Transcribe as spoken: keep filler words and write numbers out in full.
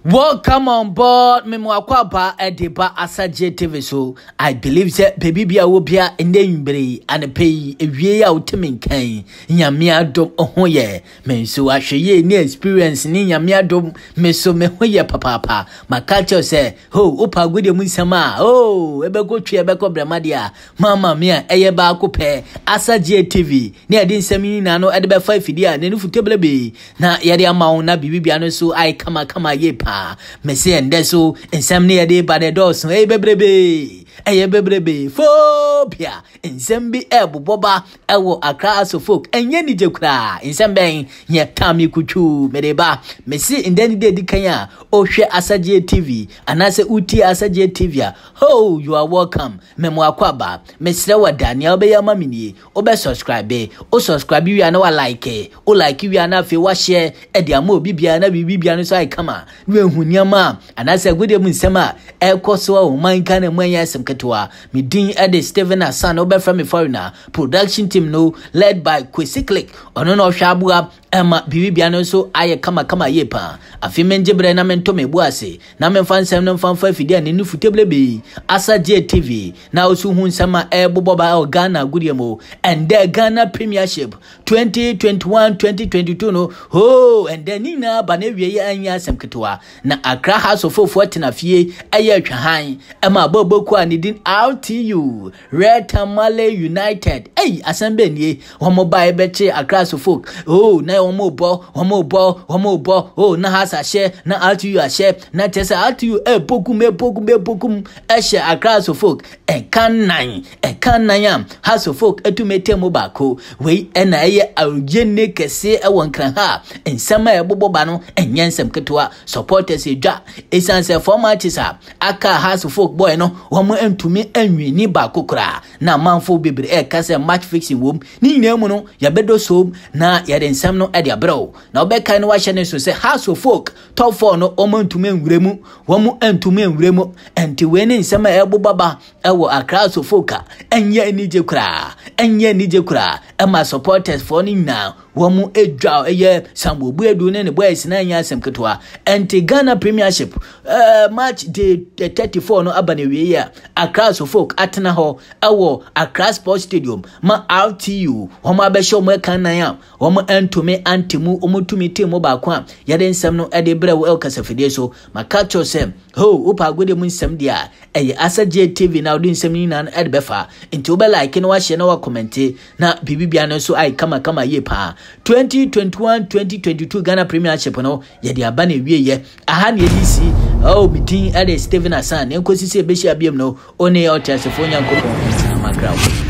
Welcome on board me mwakwaba ediba asaje T V so I believe that baby bia wo bia enembere anepei ewie ya utemi nkan nyame adom ohoye me so ahweye ni experience ni nyame adom me so me hoye papa makacho se ho opa gode mu nsama oh ebeko twe ebeko bramadia mama mia eye ba akopɛ asaje T V ni ade nsami na no ade be five dia na nufu teblebe na yade amawo na bibi bia no so ai kama kama ye pa Messi and Deso and Sam near the bad doors, eh, baby, eh, baby, phobia, and Sambi Elbo Boba, Elwo a class of folk, and Yenny Jokra, in some bang, yet Tammy Kuchu, Medeba, Messi and Danny de Kanya, O share Asaje T V, and I say Uti Asaje T V. Oh, you are welcome, Memoir Quaba, Mister Daniel Beya Mamini, Obe subscribe, O subscribe you are no like, O like you are not feel what share, Ediamo Bibiana Bibiana so I come on. Hunyama and I said good evening sema e koso o man kan man yasem ketwa me din ede Steven Asan obe from me foreigner production team no led by Kwesi Click ono no hwabua ema bibibia no so aye kama kama yepa afi menjebre na mento me buase na me fansem no fanfa fidi ani nu futeble be Asaje T V na osu hu nsema e boboba o Ghana gudiemo and the Ghana Premiership twenty twenty-one twenty twenty-two no ho and then nina ba na wie anya asem ketwa na Accra House of forty na fie aye twahan ema boboku anidin R T U Red Tamale United eh asembe nie homo ba beche Accra so folk oh na omo bo omo bo omo bo oh na hasa she na R T U a she na tesa R T U e pokum e pokum e pokum e she Accra so folk e kan nan e kan nan yam House of folk etumete mo bako we e na ye awgene kese e wonkran ha ensama e boboba no enyensem ketwa supporters edwa esanse formatis a aka House of folk boy no womo entumi anwi ni bako kra na manfo bebre e kase match fixing wom ni nyemu no yabedo som na yade nsam no e dia bro na obeka no wahye ne so se House of folk top four no omo entumi enwuremu womo entumi enwuremu enti we ne nsam e bobaba e wo Accra so folk enye anije kra enye anije kra e ma supporters for ni na womo edwa eye sambo buedu ne ne boys na anya asem ketwa enti Ghana Premiership uh, match day thirty-four no abane we ya Accra so folk atena ho ewo Accra Sports Stadium ma R T U homo abehye mo kan nan ya homo entumi antimu omotumi temu ba kwa yade nsem no ede bre wo elkasafide so makacho sem ho opa gode mu nsem dia eye Asaje T V na odin nsem ni na ede befa enti obe like no wa share na wa comment na bibibia no so ai kama kama ye pa twenty twenty-one twenty twenty-two Ghana Premiership no yede abane wie ye aha na edisi oh meeting ede Steven Asan enkosi se beshi abiem no one otiasefo nyankopon amagrawo